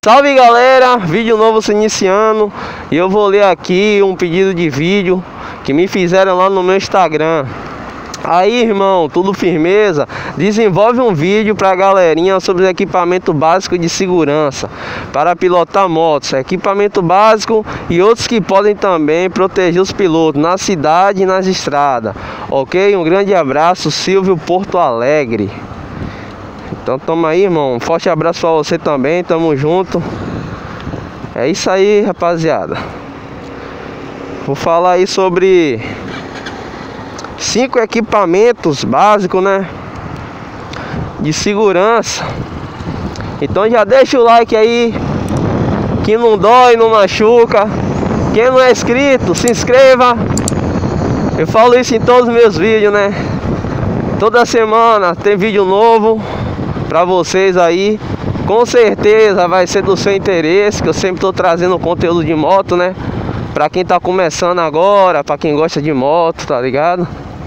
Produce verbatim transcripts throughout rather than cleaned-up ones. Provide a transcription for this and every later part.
Salve galera, vídeo novo se iniciando e eu vou ler aqui um pedido de vídeo que me fizeram lá no meu Instagram. Aí irmão, tudo firmeza? Desenvolve um vídeo pra galerinha sobre equipamento básico de segurança para pilotar motos, equipamento básico e outros que podem também proteger os pilotos na cidade e nas estradas. Ok? Um grande abraço, Silvio Porto Alegre. Então tamo aí, irmão, um forte abraço pra você também, tamo junto. É isso aí, rapaziada. Vou falar aí sobre cinco equipamentos básicos, né, de segurança. Então já deixa o like aí, que não dói, não machuca. Quem não é inscrito, se inscreva. Eu falo isso em todos os meus vídeos, né. Toda semana tem vídeo novo pra vocês aí. Com certeza vai ser do seu interesse, que eu sempre tô trazendo conteúdo de moto, né, pra quem tá começando agora, pra quem gosta de moto, tá ligado?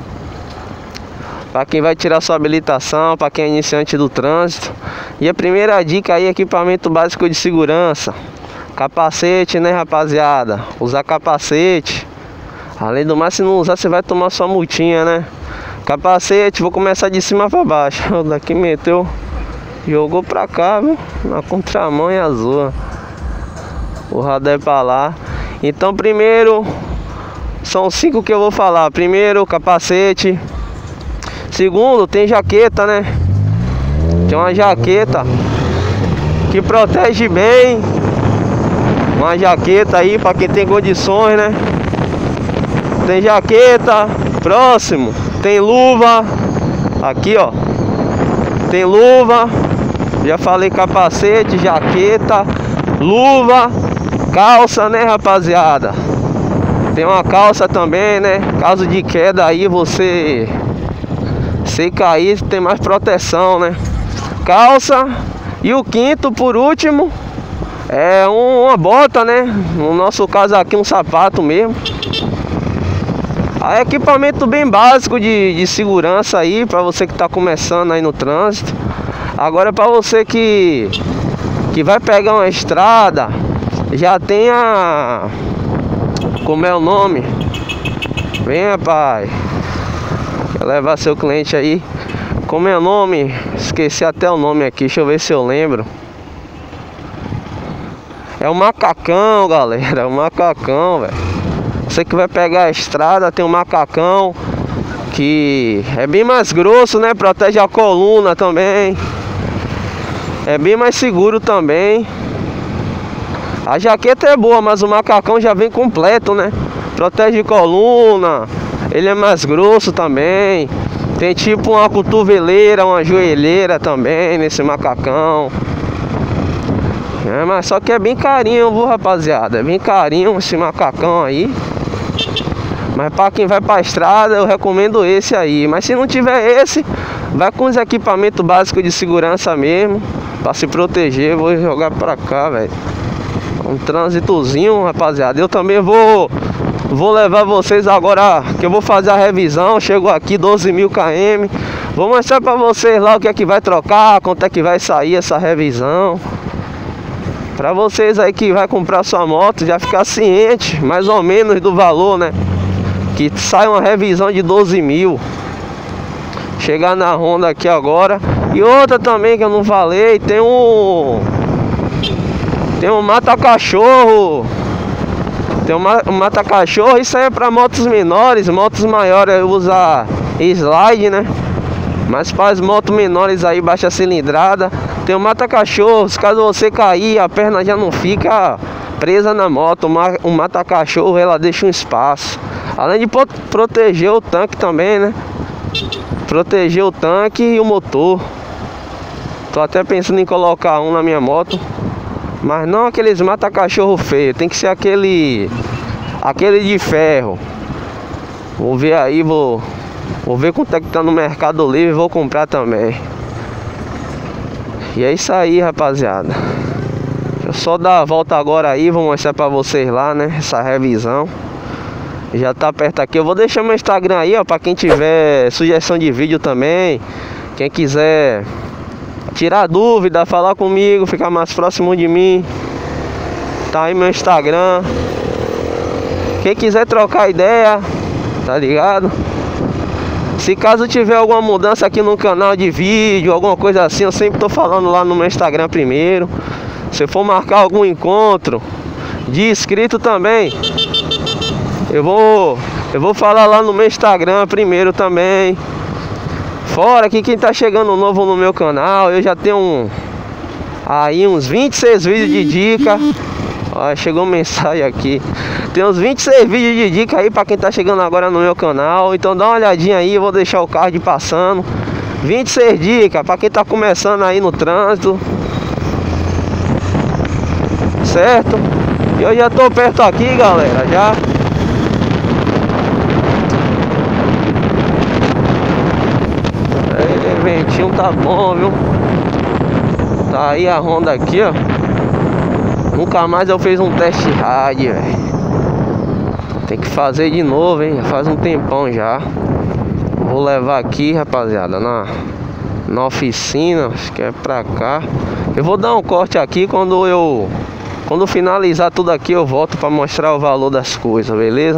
Pra quem vai tirar sua habilitação, pra quem é iniciante do trânsito. E a primeira dica aí, equipamento básico de segurança. Capacete, né, rapaziada? Usar capacete. Além do mais, se não usar, você vai tomar sua multinha, né? Capacete, vou começar de cima pra baixo. O daqui meteu, jogou pra cá, viu? Na contramão e azul. O radar é pra lá. Então primeiro, são cinco que eu vou falar. Primeiro, capacete. Segundo, tem jaqueta, né? Tem uma jaqueta que protege bem. Uma jaqueta aí pra quem tem condições, né? Tem jaqueta. Próximo, tem luva. Aqui, ó. Tem luva. Já falei capacete, jaqueta, luva, calça, né, rapaziada? Tem uma calça também, né? Caso de queda aí, você se cair, tem mais proteção, né? Calça. E o quinto, por último, é um, uma bota, né? No nosso caso aqui, um sapato mesmo. Aí, equipamento bem básico de, de segurança aí, pra você que tá começando aí no trânsito. Agora pra você que, que vai pegar uma estrada, já tem a... Como é o nome? Venha, pai. Quer levar seu cliente aí. Como é o nome? Esqueci até o nome aqui, deixa eu ver se eu lembro. É o macacão, galera, é o macacão, velho. Você que vai pegar a estrada, tem um macacão que é bem mais grosso, né? Protege a coluna também. É bem mais seguro também. A jaqueta é boa, mas o macacão já vem completo, né? Protege coluna. Ele é mais grosso também. Tem tipo uma cotoveleira, uma joelheira também nesse macacão. É, mas só que é bem carinho, viu, rapaziada? É bem carinho esse macacão aí. Mas pra quem vai pra estrada, eu recomendo esse aí. Mas se não tiver esse, vai com os equipamentos básicos de segurança mesmo, pra se proteger. Vou jogar pra cá, velho. Um trânsitozinho, rapaziada. Eu também vou Vou levar vocês agora, que eu vou fazer a revisão. Chegou aqui doze mil quilômetros. Vou mostrar pra vocês lá o que é que vai trocar, quanto é que vai sair essa revisão. Pra vocês aí que vai comprar sua moto, já ficar ciente mais ou menos do valor, né? Que sai uma revisão de doze mil. Chegar na Honda aqui agora. E outra também que eu não falei, tem um Tem um mata-cachorro. Tem um, um mata-cachorro. Isso aí é pra motos menores. Motos maiores usa slide, né? Mas para as motos menores aí, baixa cilindrada, tem um mata-cachorro. Caso você cair, a perna já não fica presa na moto. Um mata-cachorro, ela deixa um espaço. Além de proteger o tanque também, né? Proteger o tanque e o motor. Tô até pensando em colocar um na minha moto. Mas não aqueles mata-cachorro feio. Tem que ser aquele Aquele de ferro. Vou ver aí, vou Vou ver quanto é que tá no Mercado Livre. Vou comprar também. E é isso aí, rapaziada. Deixa eu só dar a volta agora aí. Vou mostrar pra vocês lá, né? Essa revisão. Já tá perto aqui. Eu vou deixar meu Instagram aí, ó, pra quem tiver sugestão de vídeo também. Quem quiser tirar dúvida, falar comigo, ficar mais próximo de mim, tá aí meu Instagram. Quem quiser trocar ideia, tá ligado? Se caso tiver alguma mudança aqui no canal de vídeo, alguma coisa assim, eu sempre tô falando lá no meu Instagram primeiro. Se for marcar algum encontro de inscrito também, eu vou eu vou falar lá no meu Instagram primeiro também. Fora que quem tá chegando novo no meu canal, eu já tenho um, aí uns vinte e seis vídeos de dica. Ó, chegou uma mensagem aqui. Tem uns vinte e seis vídeos de dica aí pra quem tá chegando agora no meu canal. Então dá uma olhadinha aí, eu vou deixar o card passando. vinte e seis dicas pra quem tá começando aí no trânsito, certo? E eu já tô perto aqui, galera, já. É, ventinho tá bom, viu? Tá aí a Honda aqui, ó. Nunca mais eu fiz um test ride, velho. Tem que fazer de novo, hein? Já faz um tempão já. Vou levar aqui, rapaziada, na, na oficina. Acho que é pra cá. Eu vou dar um corte aqui quando eu... Quando finalizar tudo aqui, eu volto pra mostrar o valor das coisas, beleza?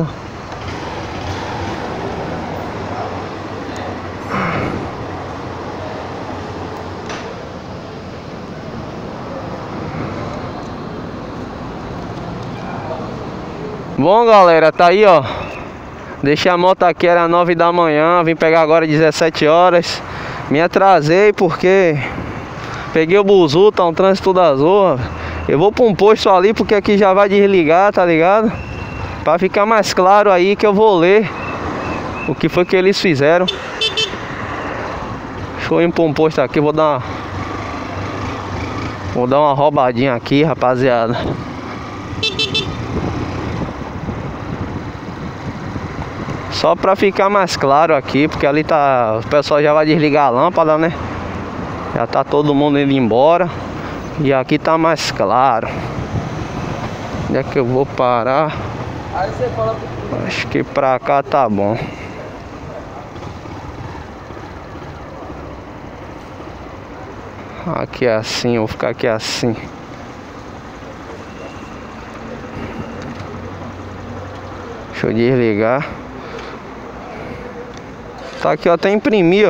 Bom, galera, tá aí, ó. Deixei a moto aqui, era nove da manhã. Vim pegar agora dezessete horas. Me atrasei porque peguei o buzu, tá um trânsito da Zorra. Eu vou pra um posto ali porque aqui já vai desligar, tá ligado? Pra ficar mais claro aí que eu vou ler o que foi que eles fizeram. Deixa eu ir pra um posto aqui, vou dar uma... Vou dar uma roubadinha aqui, rapaziada. Só pra ficar mais claro aqui, porque ali tá... O pessoal já vai desligar a lâmpada, né? Já tá todo mundo indo embora. E aqui tá mais claro. Onde é que eu vou parar? Aí você fala pro... Acho que pra cá tá bom. Aqui é assim, eu vou ficar aqui assim. Deixa eu desligar. Tá aqui, ó, até imprimir, ó.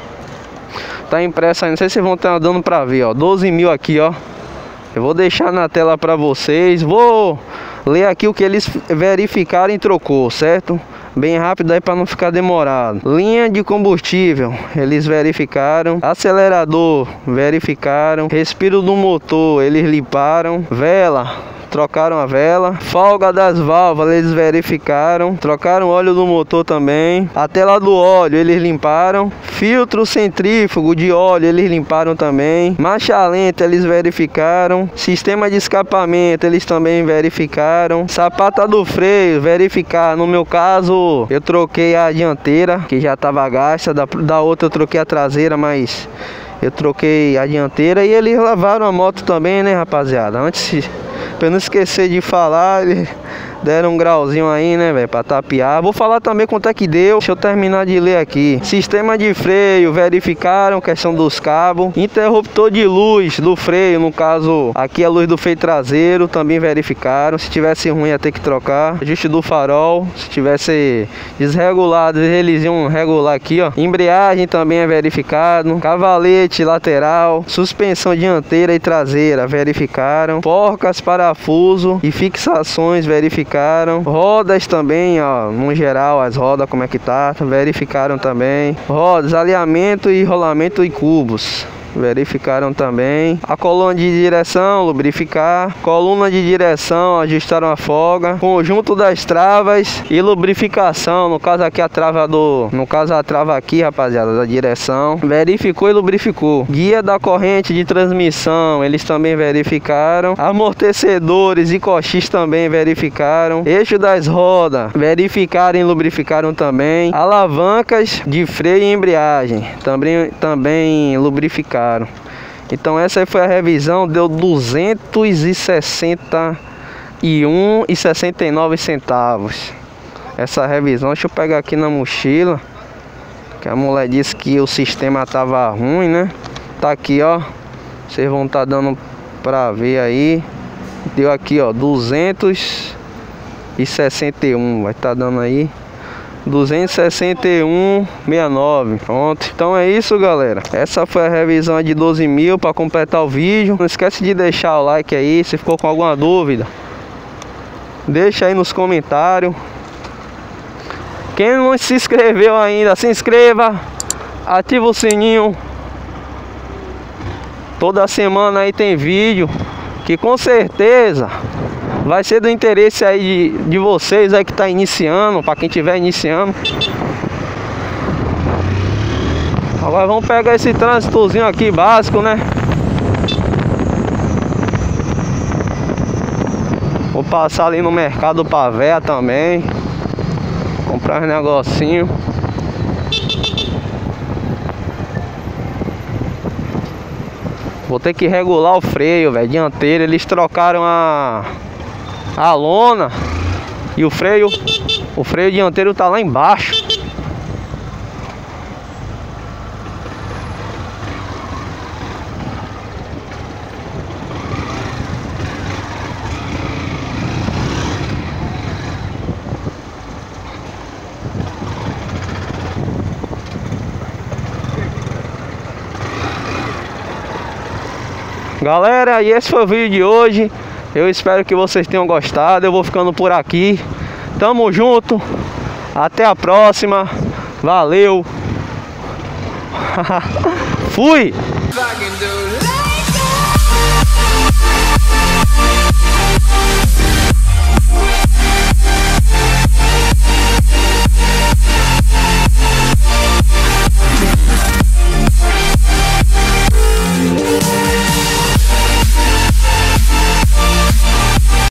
Tá impresso aí, não sei se vão estar dando pra ver, ó. doze mil aqui, ó. Eu vou deixar na tela pra vocês. Vou ler aqui o que eles verificaram e trocou, certo? Bem rápido aí pra não ficar demorado. Linha de combustível, eles verificaram. Acelerador, verificaram. Respiro do motor, eles limparam. Vela, trocaram a vela. Folga das válvulas, eles verificaram. Trocaram o óleo do motor também. A tela do óleo, eles limparam. Filtro centrífugo de óleo, eles limparam também. Marcha lenta, eles verificaram. Sistema de escapamento, eles também verificaram. Sapata do freio, verificar. No meu caso, eu troquei a dianteira, que já estava gasta. Da, da outra eu troquei a traseira, mas eu troquei a dianteira. E eles lavaram a moto também, né, rapaziada? Antes... Pra eu não esquecer de falar, eles deram um grauzinho aí, né, velho, pra tapear. Vou falar também quanto é que deu. Deixa eu terminar de ler aqui. Sistema de freio, verificaram, questão dos cabos. Interruptor de luz do freio, no caso, aqui a luz do freio traseiro, também verificaram. Se tivesse ruim, ia ter que trocar. Ajuste do farol, se tivesse desregulado, eles iam regular aqui, ó. Embreagem também é verificado. Cavalete lateral, suspensão dianteira e traseira, verificaram. Porcas, parafuso e fixações, verificaram. Rodas também, ó, no geral, as rodas como é que tá, verificaram também. Rodas, alinhamento e rolamento e cubos, verificaram também. A coluna de direção, lubrificar. Coluna de direção, ajustaram a folga. Conjunto das travas e lubrificação. No caso aqui a trava do... No caso a trava aqui, rapaziada, da direção. Verificou e lubrificou. Guia da corrente de transmissão, eles também verificaram. Amortecedores e coxis também verificaram. Eixo das rodas, verificaram e lubrificaram também. Alavancas de freio e embreagem, também, também lubrificaram. Então essa aí foi a revisão, deu duzentos e sessenta e um reais e sessenta e nove centavos. Essa revisão, deixa eu pegar aqui na mochila, que a mulher disse que o sistema tava ruim, né? tá aqui, ó. Vocês vão tá dando pra ver aí. Deu aqui, ó, duzentos e sessenta e um. Vai tá dando aí duzentos e sessenta e um vírgula sessenta e nove. Pronto. Então é isso, galera. Essa foi a revisão de doze mil para completar o vídeo. Não esquece de deixar o like aí. Se ficou com alguma dúvida, deixa aí nos comentários. Quem não se inscreveu ainda, se inscreva, ativa o sininho. Toda semana aí tem vídeo que com certeza vai ser do interesse aí de, de vocês aí que tá iniciando, para quem tiver iniciando. Agora vamos pegar esse trânsitozinho aqui básico, né? Vou passar ali no mercado Pavé também, comprar uns negocinho. Vou ter que regular o freio, velho, dianteiro. Eles trocaram a a lona e o freio, o freio dianteiro tá lá embaixo. Galera, e esse foi o vídeo de hoje. Eu espero que vocês tenham gostado. Eu vou ficando por aqui. Tamo junto. Até a próxima. Valeu. Fui. If I can do like that.